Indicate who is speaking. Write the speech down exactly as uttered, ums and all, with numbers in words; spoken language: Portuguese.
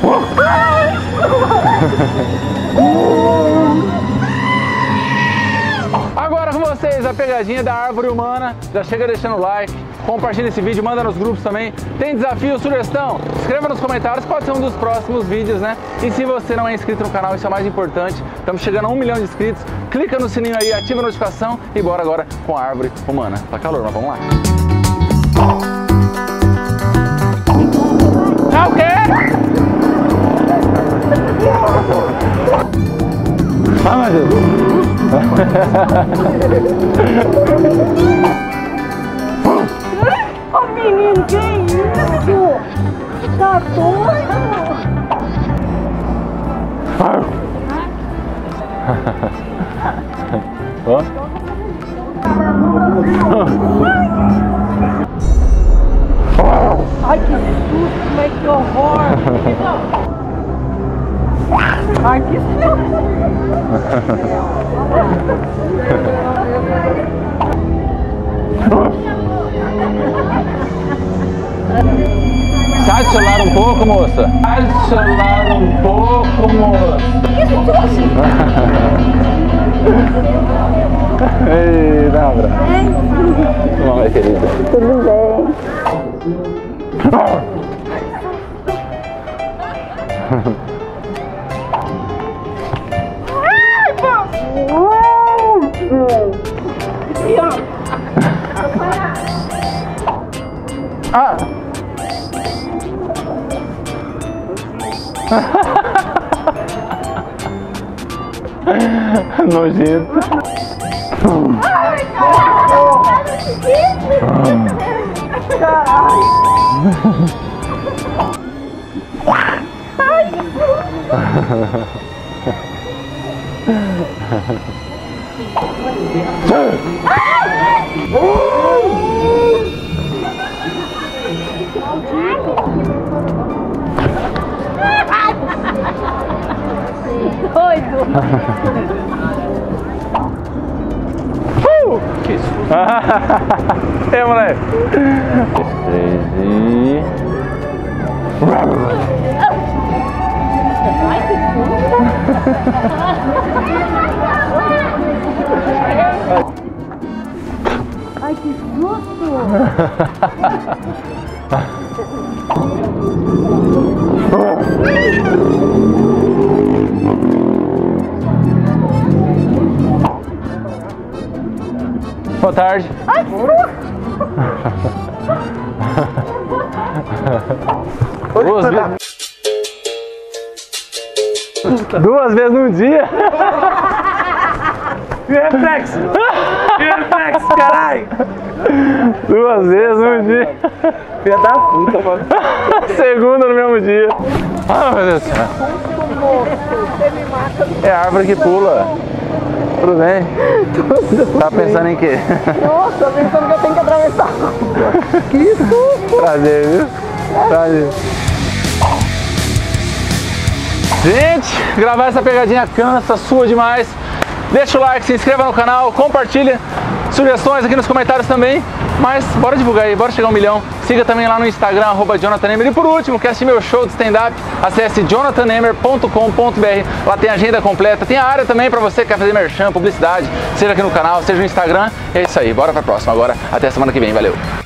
Speaker 1: Agora com vocês a pegadinha da árvore humana. Já chega deixando o like, compartilha esse vídeo, manda nos grupos também. Tem desafio, sugestão? Escreva nos comentários, pode ser um dos próximos vídeos, né? E se você não é inscrito no canal, isso é o mais importante. Estamos chegando a um milhão de inscritos. Clica no sininho aí, ativa a notificação e bora agora com a árvore humana. Tá calor, mas vamos lá. Ah, o quê? Ah, meu Deus.
Speaker 2: Ô menino, que isso? Tá doido?
Speaker 1: Ó.
Speaker 2: Ai, que susto, mas que horror! Ai, que susto!
Speaker 1: Sai do celular um pouco, moça. Sai do celular um pouco, moça.
Speaker 2: Que susto!
Speaker 1: Ei, dá um abraço. Tudo bem, querida?
Speaker 2: Tudo bem. Ai, papo!
Speaker 1: Ah! Nojento.
Speaker 2: Ai, caralho! Ai, que doido!
Speaker 1: Uh! Que susto! É, moleque! E...
Speaker 2: Ai, que susto! Ai, que susto!
Speaker 1: Boa tarde.
Speaker 2: Ai, que susto!
Speaker 1: Duas vezes. Duas vezes no dia?
Speaker 3: Reflex! Reflex, caralho!
Speaker 1: Duas vezes no dia.
Speaker 3: Filha da puta, mano.
Speaker 1: Segunda no mesmo dia. Ah, meu Deus do céu. É a árvore que pula. Tudo bem? Tudo tá pensando bem. Em quê?
Speaker 2: Nossa, pensando que eu tenho que atravessar. Que susto!
Speaker 1: Prazer, viu? Prazer. Gente, gravar essa pegadinha cansa, sua demais. Deixa o like, se inscreva no canal, compartilha. Sugestões aqui nos comentários também. Mas bora divulgar aí, bora chegar a um milhão. Siga também lá no Instagram, arroba Jonathan Nemer. E por último, quer assistir meu show de stand-up? Acesse jonathan nemer ponto com ponto br. Lá tem a agenda completa. Tem a área também para você que quer fazer merchan, publicidade. Seja aqui no canal, seja no Instagram. É isso aí, bora pra próxima agora. Até semana que vem, valeu!